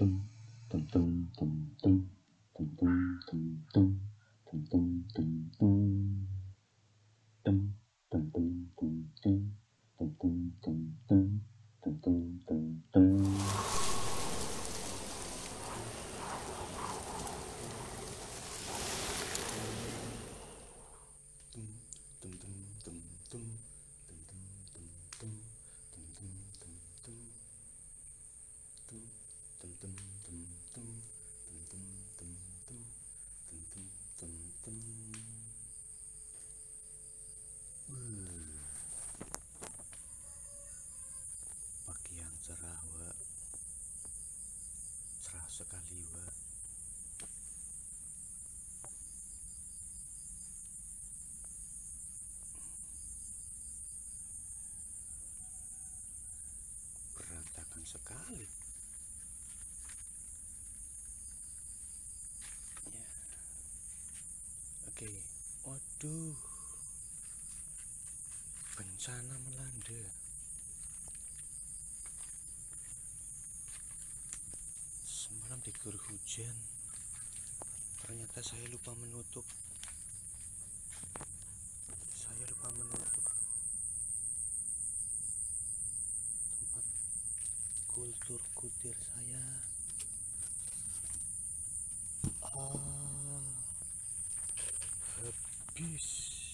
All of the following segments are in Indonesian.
Pagi yang cerah, Wak. Cerah sekali, Wak. Berantakan sekali. Ya. Oke. Waduh. Bencana melanda. Semalam diguyur hujan. Ternyata saya lupa menutup tempat kultur kutir saya. Habis.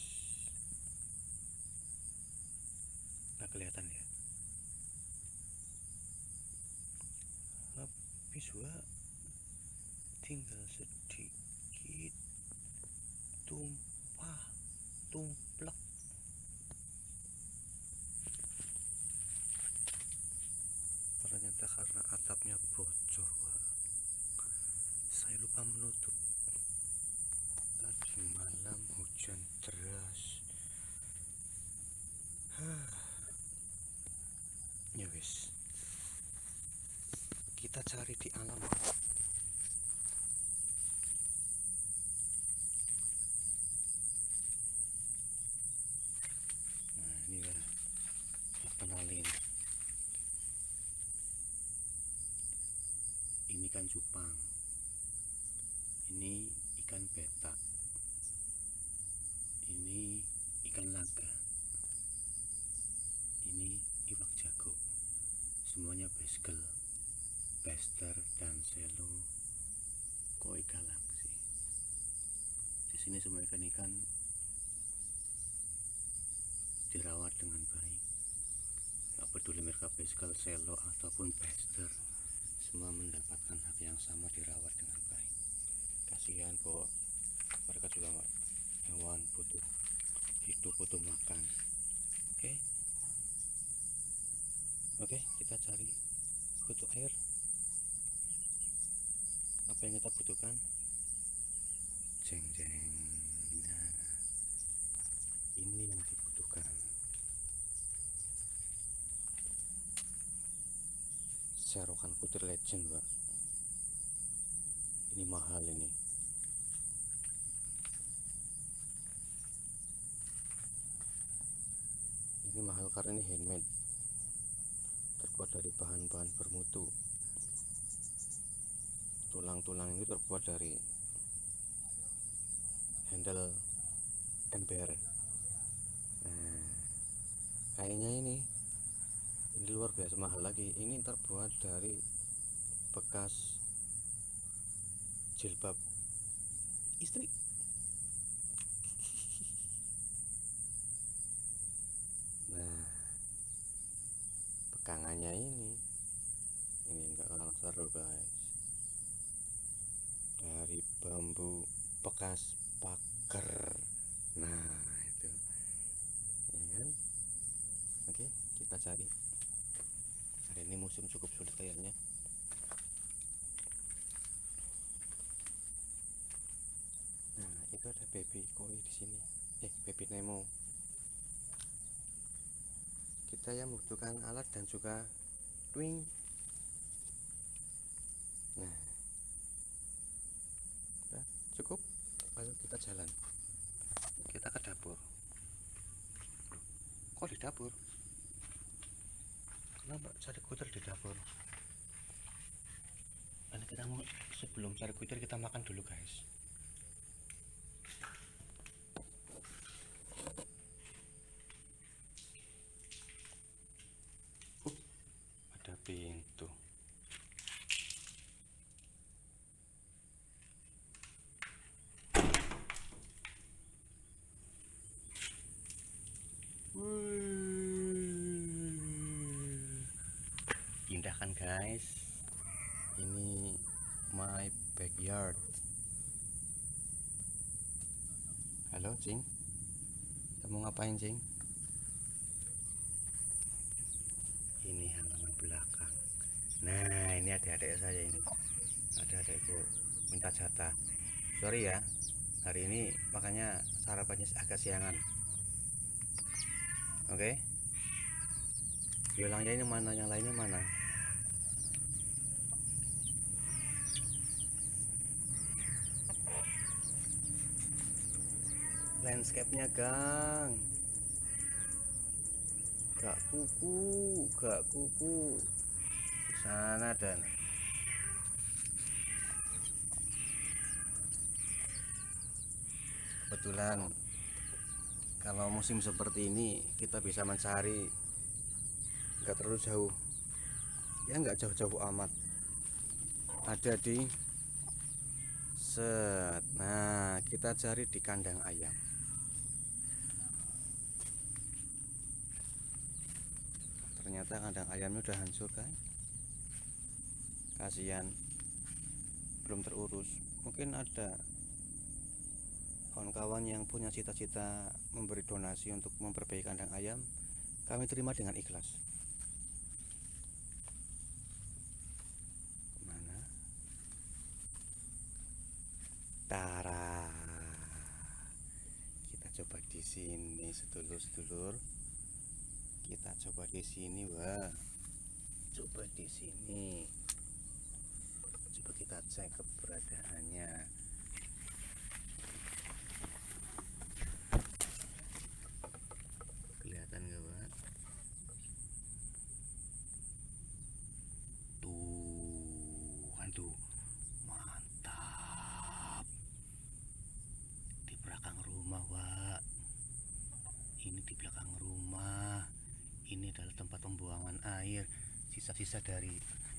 Nggak kelihatan ya? Habis, Wak. Tinggal sedikit tumplek. Ternyata karena atapnya bocor, Wak. Saya lupa menutup. Tadi malam hujan deras. Ya wis, kita cari di alam. Nah, ini ya, kenalin. Ini ikan cupang. Ini ikan betak. Ini ikan laga. Ini iwak jago. Semuanya baskel, baster, dan selo, koi galaksi. Di sini semua ikan-ikan dirawat dengan baik. Gak peduli mereka baskel, selo, ataupun baster, semua mendapatkan hak yang sama, dirawat dengan baik. Kasihan kok, mereka juga hewan butuh hidup, butuh makan. Oke, kita cari butuh air. Apa yang kita butuhkan? Jeng. Nah, ini yang dibutuhkan. Serokan kutir legend, Pak. Ini mahal ini. Ini mahal karena ini handmade. Terbuat dari bahan-bahan bermutu. Tulang-tulang ini terbuat dari handle ember. Nah, kayaknya ini luar biasa mahal lagi. Ini terbuat dari bekas jilbab istri. Nah, pegangannya ini enggak kalah seru, guys. Dari bambu bekas pagar. Nah, itu ya kan. Oke, kita cari. Hari ini musim cukup sulit kayaknya. Nah, itu ada baby koi di sini. Baby Nemo. Kita yang membutuhkan alat dan juga twing. Nah, udah cukup. Ayo kita jalan. Kita ke dapur. Kok di dapur? Kenapa cari kutir di dapur? sebelum cari kuitir kita makan dulu guys. Ada pintu. Indah kan guys, ini my backyard. Halo Cing, kamu ngapain Cing? Ini halaman belakang. Nah ini adik-adik saya ini, adik-adikku minta jatah. Sorry ya, hari ini makanya sarapannya agak siangan. Oke, bilangnya ini mana, yang lainnya mana? Landscape-nya Gang, gak kuku di sana. Dan kebetulan kalau musim seperti ini kita bisa mencari nggak terlalu jauh ya, nggak jauh-jauh amat, ada di set. Nah kita cari di kandang ayam. Ternyata kandang ayamnya udah hancur kan, kasihan, belum terurus. Mungkin ada kawan-kawan yang punya cita-cita memberi donasi untuk memperbaiki kandang ayam, kami terima dengan ikhlas. Kemana? Tara, kita coba di sini sedulur-sedulur. Kita coba di sini, wah. Coba di sini. Coba kita cek keberadaannya. Kelihatan nggak, Pak? Tuh, kan tuh. Mantap. Di belakang rumah, Wak. Ini di belakang rumah. Ini adalah tempat pembuangan air, sisa-sisa dari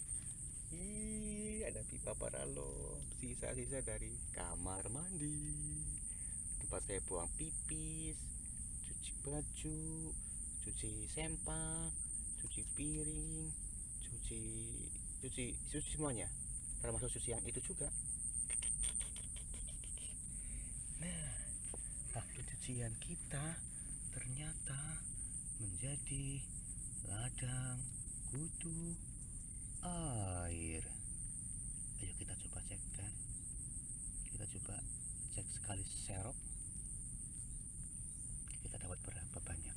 ada pipa paralon, sisa-sisa dari kamar mandi, tempat saya buang pipis, cuci baju, cuci sempak, cuci piring, cuci semuanya, termasuk cuci yang itu juga. Nah, hasil cucian kita ternyata menjadi ladang kutu air. Ayo kita coba cek kan, kita coba cek sekali serok kita dapat berapa banyak.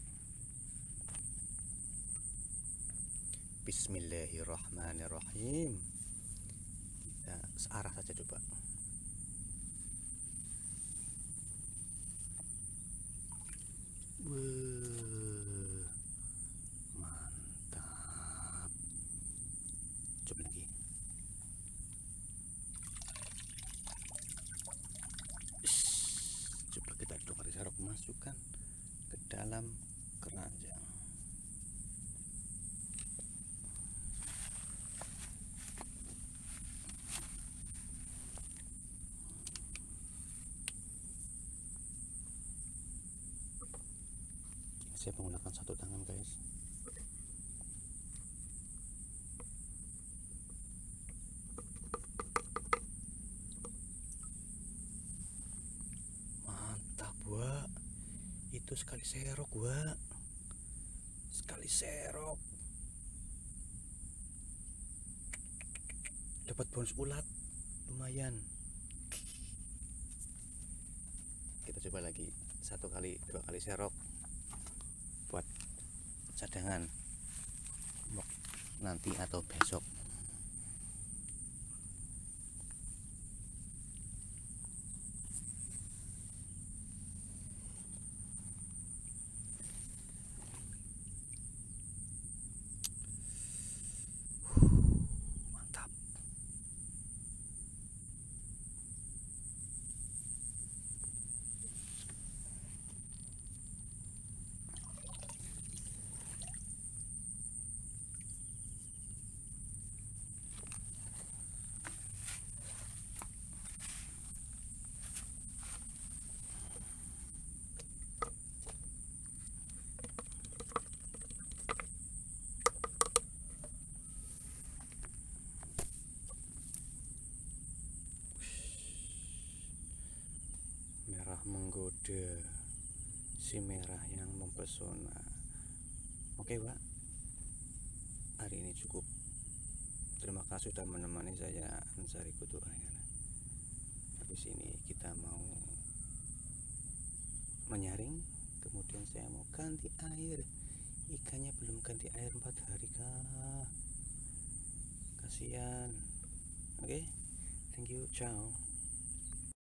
Bismillahirrahmanirrahim. Kita searah saja coba. Mantap. Coba lagi. Coba kita tukar serok, masukkan ke dalam keranjang. Saya menggunakan satu tangan guys. Mantap, Wak. Itu sekali serok, Wak. Sekali serok dapat bonus ulat, lumayan. Kita coba lagi, 1 kali 2 kali serok buat cadangan nanti atau besok. Mantap. menggoda si merah yang mempesona. Oke Pak, hari ini cukup. Terima kasih sudah menemani saya mencari kutu air. Habis ini kita mau menyaring, kemudian saya mau ganti air. Ikannya belum ganti air 4 hari kah, kasihan. Oke, thank you, ciao.